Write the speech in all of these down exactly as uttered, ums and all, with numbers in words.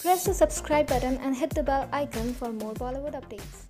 Press the subscribe button and hit the bell icon for more Bollywood updates.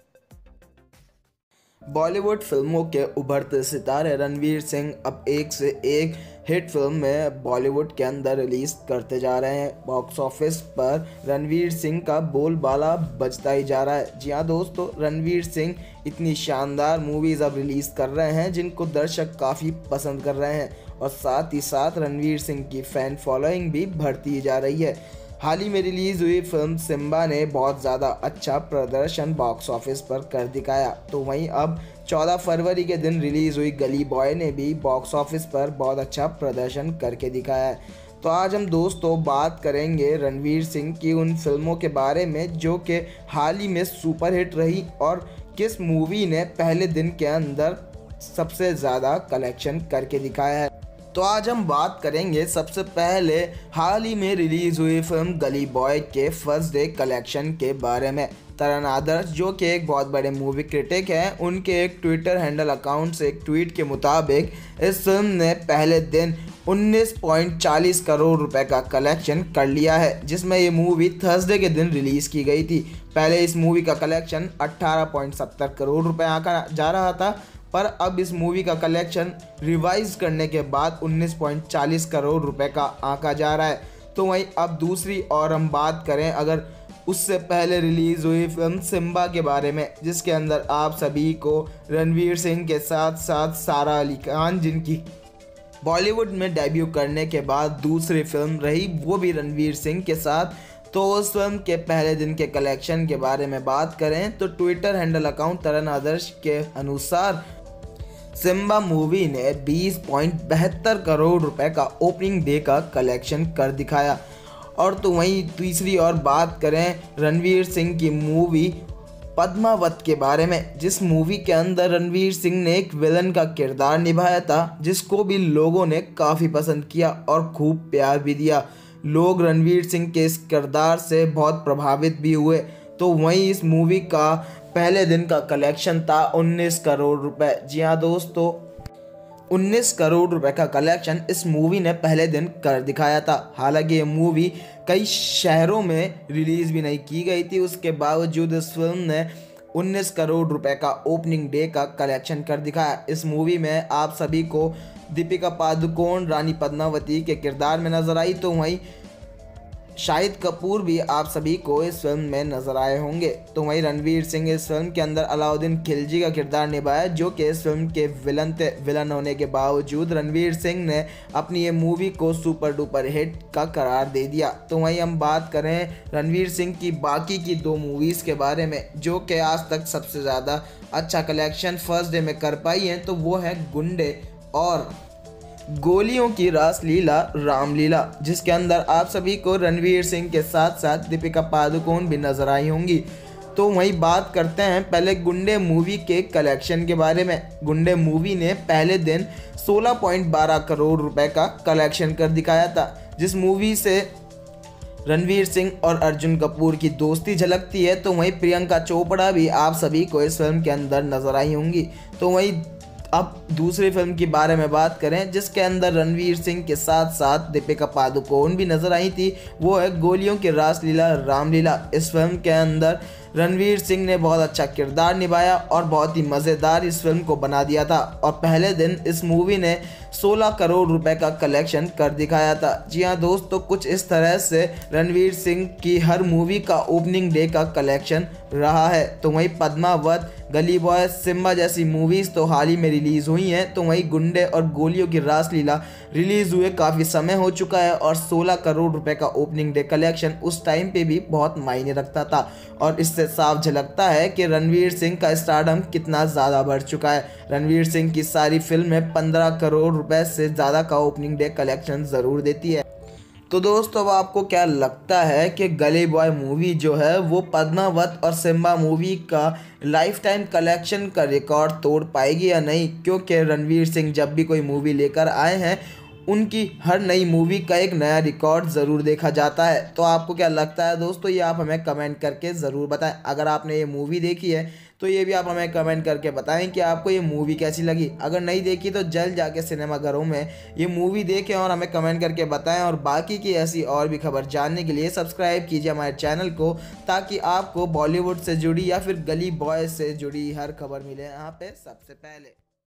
Bollywood फिल्मों के उभरते सितारे रणवीर सिंह अब एक से एक हिट फिल्म में बॉलीवुड के अंदर रिलीज करते जा रहे हैं। बॉक्स ऑफिस पर रणवीर सिंह का बोलबाला बजता ही जा रहा है। जी हाँ दोस्तों, रणवीर सिंह इतनी शानदार मूवीज़ अब रिलीज़ कर रहे हैं जिनको दर्शक काफ़ी पसंद कर रहे हैं और साथ ही साथ रणवीर सिंह की फ़ैन फॉलोइंग भी बढ़ती जा रही है। हाल ही में रिलीज़ हुई फिल्म सिम्बा ने बहुत ज़्यादा अच्छा प्रदर्शन बॉक्स ऑफिस पर कर दिखाया, तो वहीं अब चौदह फरवरी के दिन रिलीज़ हुई गली बॉय ने भी बॉक्स ऑफिस पर बहुत अच्छा प्रदर्शन करके दिखाया है। तो आज हम दोस्तों बात करेंगे रणवीर सिंह की उन फिल्मों के बारे में जो कि हाल ही में सुपरहिट रही और किस मूवी ने पहले दिन के अंदर सबसे ज़्यादा कलेक्शन करके दिखाया है। तो आज हम बात करेंगे सबसे पहले हाल ही में रिलीज़ हुई फिल्म गली बॉय के फर्स्ट डे कलेक्शन के बारे में। तरण आदर्श जो कि एक बहुत बड़े मूवी क्रिटिक हैं, उनके एक ट्विटर हैंडल अकाउंट से एक ट्वीट के मुताबिक इस फिल्म ने पहले दिन उन्नीस पॉइंट चालीस करोड़ रुपए का कलेक्शन कर लिया है, जिसमें ये मूवी थर्सडे के दिन रिलीज़ की गई थी। पहले इस मूवी का कलेक्शन अट्ठारह पॉइंट सत्तर करोड़ रुपए आंका जा रहा था, पर अब इस मूवी का कलेक्शन रिवाइज करने के बाद उन्नीस पॉइंट चालीस करोड़ रुपए का आंका जा रहा है। तो वहीं अब दूसरी और हम बात करें अगर उससे पहले रिलीज़ हुई फिल्म सिम्बा के बारे में, जिसके अंदर आप सभी को रणवीर सिंह के साथ साथ सारा अली खान, जिनकी बॉलीवुड में डेब्यू करने के बाद दूसरी फिल्म रही वो भी रणवीर सिंह के साथ, तो उस फिल्म के पहले दिन के कलेक्शन के बारे में बात करें तो Twitter handle account Taran Adarsh के अनुसार सिम्बा मूवी ने बीस पॉइंट बहत्तर करोड़ रुपए का ओपनिंग डे का कलेक्शन कर दिखाया। और तो वहीं तीसरी और बात करें रणवीर सिंह की मूवी पद्मावत के बारे में, जिस मूवी के अंदर रणवीर सिंह ने एक विलन का किरदार निभाया था, जिसको भी लोगों ने काफ़ी पसंद किया और खूब प्यार भी दिया। लोग रणवीर सिंह के इस किरदार से बहुत प्रभावित भी हुए। तो वहीं इस मूवी का पहले दिन का कलेक्शन था उन्नीस करोड़ रुपए। जी हाँ दोस्तों, उन्नीस करोड़ रुपए का कलेक्शन इस मूवी ने पहले दिन कर दिखाया था। हालांकि ये मूवी कई शहरों में रिलीज़ भी नहीं की गई थी, उसके बावजूद इस फिल्म ने उन्नीस करोड़ रुपए का ओपनिंग डे का कलेक्शन कर दिखाया। इस मूवी में आप सभी को दीपिका पादुकोण रानी पद्मावती के किरदार में नजर आई, तो वहीं शाहिद कपूर भी आप सभी को इस फिल्म में नजर आए होंगे। तो वहीं रणवीर सिंह इस फिल्म के अंदर अलाउद्दीन खिलजी का किरदार निभाया, जो कि इस फिल्म के विलन थे। विलन होने के बावजूद रणवीर सिंह ने अपनी ये मूवी को सुपर डुपर हिट का करार दे दिया। तो वहीं हम बात करें रणवीर सिंह की बाकी की दो मूवीज़ के बारे में जो कि आज तक सबसे ज़्यादा अच्छा कलेक्शन फर्स्ट डे में कर पाई हैं, तो वो है गुंडे और गोलियों की रासलीला रामलीला, जिसके अंदर आप सभी को रणवीर सिंह के साथ साथ दीपिका पादुकोण भी नजर आई होंगी। तो वहीं बात करते हैं पहले गुंडे मूवी के कलेक्शन के बारे में। गुंडे मूवी ने पहले दिन सोलह पॉइंट बारह करोड़ रुपए का कलेक्शन कर दिखाया था, जिस मूवी से रणवीर सिंह और अर्जुन कपूर की दोस्ती झलकती है। तो वहीं प्रियंका चोपड़ा भी आप सभी को इस फिल्म के अंदर नजर आई होंगी। तो वहीं अब दूसरी फिल्म के बारे में बात करें जिसके अंदर रणवीर सिंह के साथ साथ दीपिका पादुकोण भी नजर आई थी, वो है गोलियों की रासलीला रामलीला। इस फिल्म के अंदर रणवीर सिंह ने बहुत अच्छा किरदार निभाया और बहुत ही मज़ेदार इस फिल्म को बना दिया था और पहले दिन इस मूवी ने सोलह करोड़ रुपए का कलेक्शन कर दिखाया था। जी हाँ दोस्तों, कुछ इस तरह से रणवीर सिंह की हर मूवी का ओपनिंग डे का कलेक्शन रहा है। तो वहीं पद्मावत, गली बॉय, सिम्बा जैसी मूवीज़ तो हाल ही में रिलीज़ हुई हैं, तो वहीं गुंडे और गोलियों की रासलीला रिलीज़ हुए काफ़ी समय हो चुका है और सोलह करोड़ रुपए का ओपनिंग डे कलेक्शन उस टाइम पे भी बहुत मायने रखता था और इससे साफ झलकता है कि रणवीर सिंह का स्टारडम कितना ज़्यादा बढ़ चुका है। रणवीर सिंह की सारी फिल्में पंद्रह करोड़ रुपए से ज़्यादा का ओपनिंग डे कलेक्शन ज़रूर देती है। तो दोस्तों, अब आपको क्या लगता है कि गली बॉय मूवी जो है वो पद्मावत और सिम्बा मूवी का लाइफ टाइम कलेक्शन का रिकॉर्ड तोड़ पाएगी या नहीं? क्योंकि रणवीर सिंह जब भी कोई मूवी लेकर आए हैं उनकी हर नई मूवी का एक नया रिकॉर्ड ज़रूर देखा जाता है। तो आपको क्या लगता है दोस्तों, ये आप हमें कमेंट करके ज़रूर बताएं। अगर आपने ये मूवी देखी है तो ये भी आप हमें कमेंट करके बताएं कि आपको ये मूवी कैसी लगी। अगर नहीं देखी तो जल्द जाके सिनेमाघरों में ये मूवी देखें और हमें कमेंट करके बताएं। और बाकी की ऐसी और भी खबर जानने के लिए सब्सक्राइब कीजिए हमारे चैनल को, ताकि आपको बॉलीवुड से जुड़ी या फिर गली बॉयज़ से जुड़ी हर खबर मिले यहाँ पे सबसे पहले।